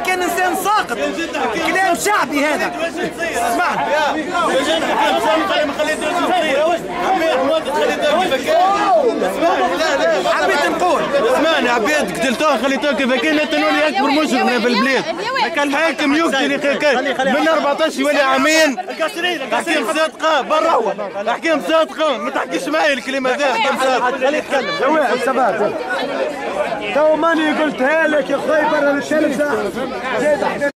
كان انسان ساقط، كلام شعبي هذا. اسمعني يا جد كلام ساقط ما خليتوش يصير. عمي حمود خليتوه كيف كان. اسمعني لا حبيت نقول اسمعني عبيد قتلتوه خليتوه كيف كان. انت نولي اكبر مجرم في البلاد. الحاكم يقتل من 14 يولي عامين. تحكيم صادقه برا هو تحكيم صادقه ما تحكيش معي الكلمه ذا. خليه يتكلم يا واحد سبات تو ماني قلتها لك يا اخوي برا التلفزه.